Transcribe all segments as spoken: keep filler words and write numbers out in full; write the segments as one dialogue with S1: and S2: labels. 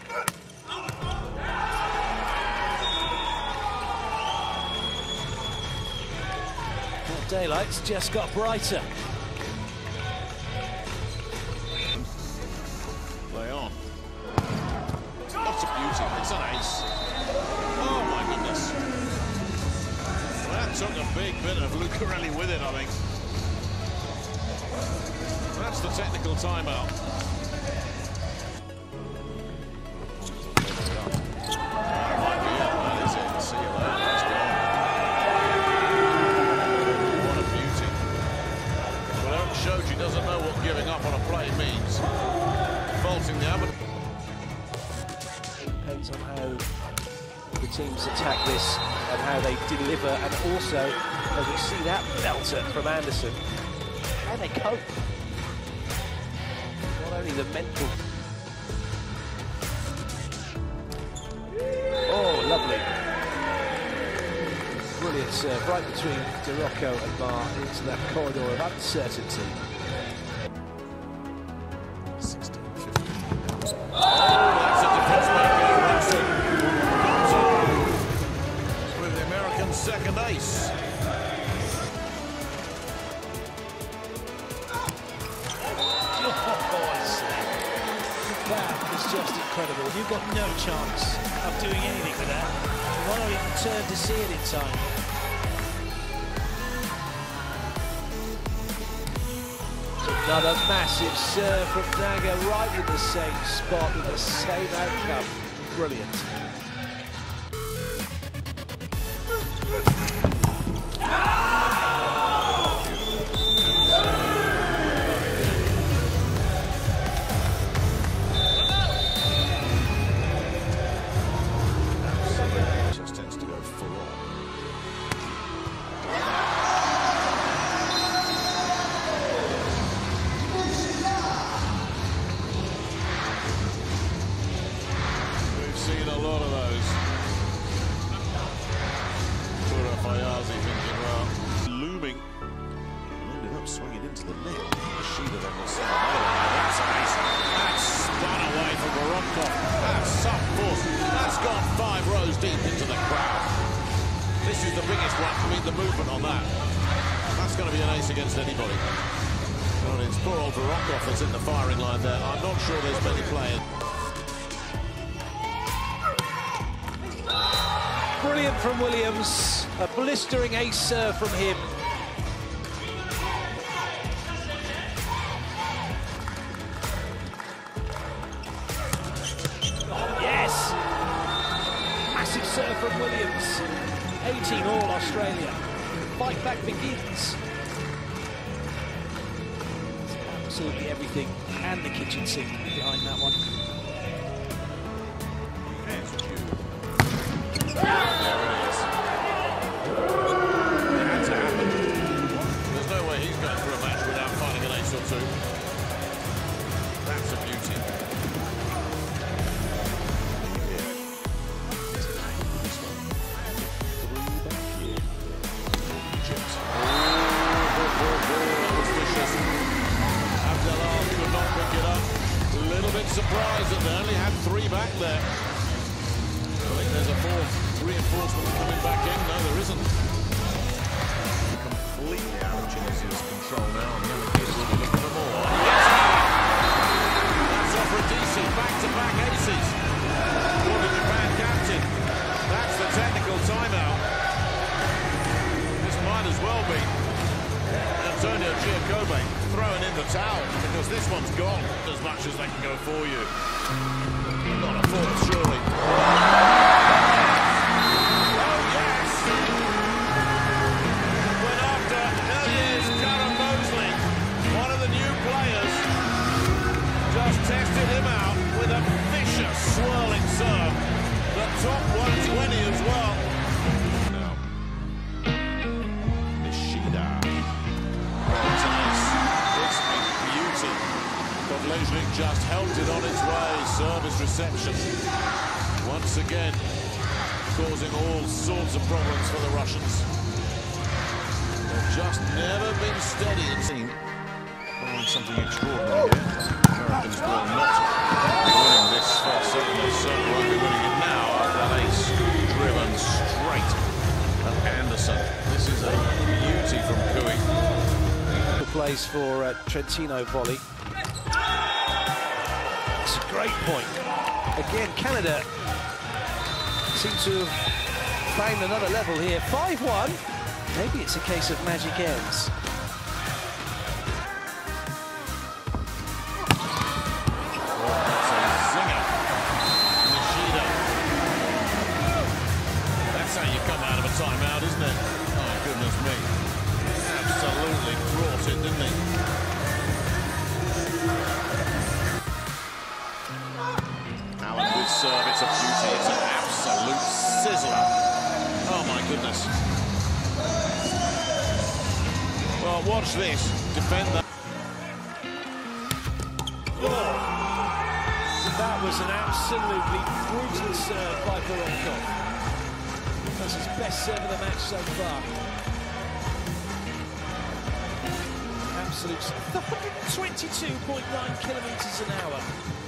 S1: Well, daylight's just got brighter.
S2: Play on. That's a beauty. It's an ace. Oh my goodness. That took a big bit of Lucarelli with it, I think. That's the technical timeout. That might be it. That is it. See you later. That's gone. What a beauty. Well, Eric showed she doesn't know what giving up on a play means. Faulting the Abbott.
S1: Depends on how the teams attack this and how they deliver, and also, as we see that belter from Anderson, how they cope. Not only the mental. Oh, lovely. Brilliant serve, right between Doroco and Marr into that corridor of uncertainty.
S2: sixteen fifteen. Oh, that's a defense maker, with the American second ace.
S1: That is just incredible.
S3: You've got no chance of doing anything with that. You want to even turn to see it in time.
S1: Another massive serve from Dagger, right in the same spot with the same outcome. Brilliant.
S2: Just tends to go full on. We've seen a lot of those. Tura Fayazi thinking, well, looming. Ended up swinging into the net. Ishida then will send another one. That's amazing. That's spun away from Voronkov. That's some force. That's gone five rows deep into the crowd. This is the biggest one. I mean, the movement on that. That's going to be an ace against anybody. Well, it's poor old Voronkov that's in the firing line there. I'm not sure there's many players.
S1: Brilliant from Williams. A blistering ace serve from him. Yes! Massive serve from Williams. eighteen all Australia. Fight back begins. Absolutely everything and the kitchen sink behind that one.
S2: There it is. It had to happen. There's no way he's going through a match without finding an ace or two. That's a beauty. Egypt. That was vicious. Abdelal could not pick it up. A little bit surprised that they only had three back there. I think there's a fourth reinforcement coming back in. No, there isn't. Completely out of Tunisia's control now. And the other kids will be looking for more. That's off Radici. Back-to-back aces. For the Japan captain. That's the technical timeout. This might as well be Antonio Giacobbe throwing in the towel, because this one's gone as much as they can go for you. Not a fourth, surely. Tested him out with a vicious swirling serve. The top one twenty as well. Now, Nishida. It's an ace. It's a beauty. Podlejnik just helped it on its way. Service reception. Once again, causing all sorts of problems for the Russians. They've just never been steady in team. Something extraordinary here. Americans will not be winning this first set.
S1: plays for uh, Trentino volley. It's a great point. Again, Canada seem to have found another level here. five one. Maybe it's a case of magic ends.
S2: Timeout, isn't it? Oh, goodness me. Absolutely brought it, didn't he? Allen with serve, it's a beauty, it's an absolute sizzler. Oh, my goodness. Well, watch this. Defend that.
S3: Oh. That was an absolutely brutal serve by Voronkov. That's his best serve of the match so far. Absolute one hundred twenty-two point nine kilometres an hour.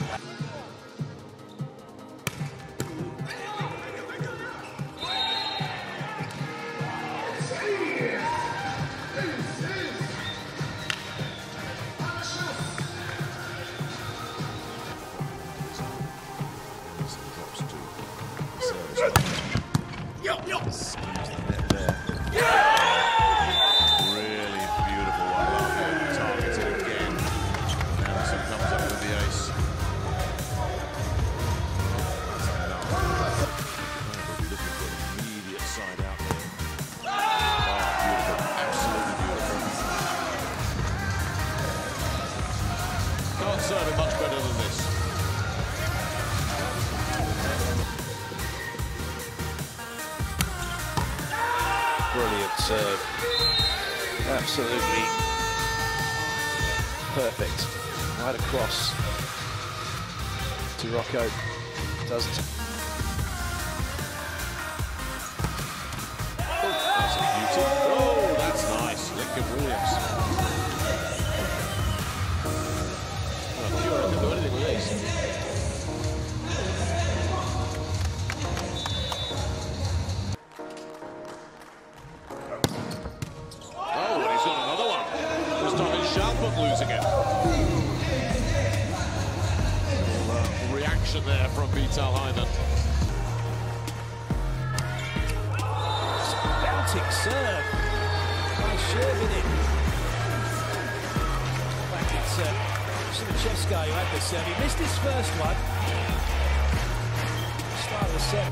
S2: Yo, yo. Excuse the net there. Really beautiful one right here. Targeted again. Anderson comes up with the ace. We'll be looking for an immediate side out there. Oh, beautiful. Absolutely beautiful. Can't serve it much better than this.
S1: Brilliant serve. Absolutely perfect. Right across to Rocco. Doesn't.
S2: Oh, that's a beauty. Oh, that's nice. Lincoln Williams. Well, Pura can do anything with this. Losing it. Little, uh, reaction there from Vital Heinen.
S3: It's a belting serve by Shervinin. In fact, it's uh, Chimichevska who had this serve. He missed his first one. Start of the set.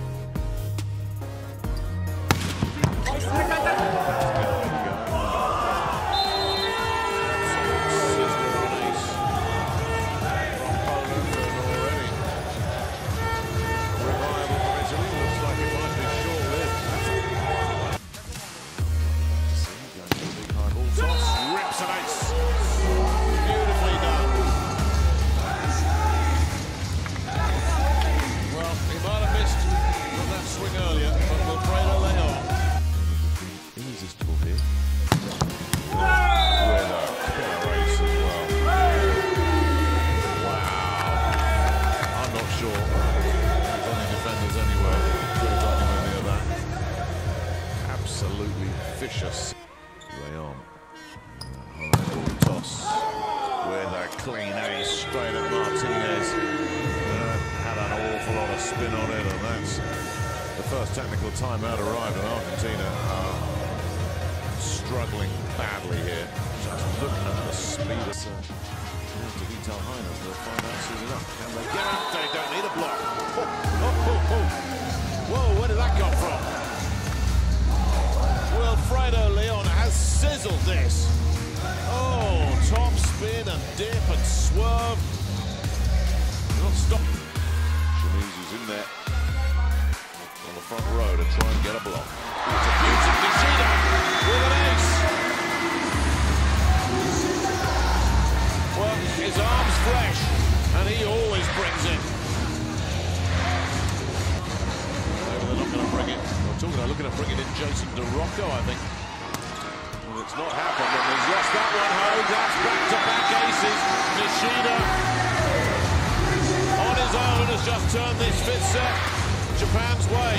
S2: Vicious. Leon. High ball toss with a clean ace straight at Martinez. Uh, had an awful lot of spin on it, and that's the first technical timeout arrived, and Argentina are struggling badly here. Just looking at the speed of uh, to Vital Heinen. They'll find out soon enough. Can they get up? They don't need a block. Oh, oh, oh, oh. Whoa, where did that come from? Wilfredo Leon has sizzled this. Oh, top spin and dip and swerve. Not stop. Shimizu's in there on the front row to try and get a block. It's a beauty. Nishida with an ace. Well, his arm's fresh, and he always brings it. Maybe they're not going to bring it. Talking about looking at bringing in Jason DeRocco, I think. Well, it's not happened, and he's lost that one home. That's back-to-back aces. Nishida on his own has just turned this fifth set Japan's way.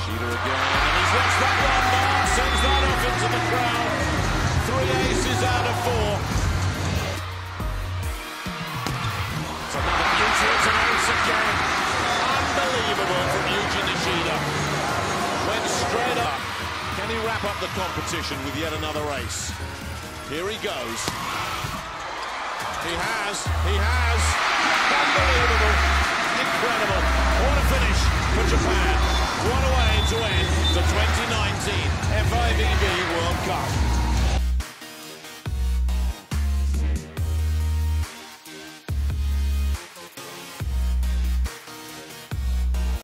S2: Ishida again, and he's watched that one mark, sends that off into the crowd. Three aces out of four. It's another beauty, it's an ace again. Unbelievable from Yuji Nishida. Went straight up. Can he wrap up the competition with yet another ace? Here he goes. He has, he has. Unbelievable. Incredible. What a finish for Japan. What a way to end the twenty nineteen F I V B World Cup.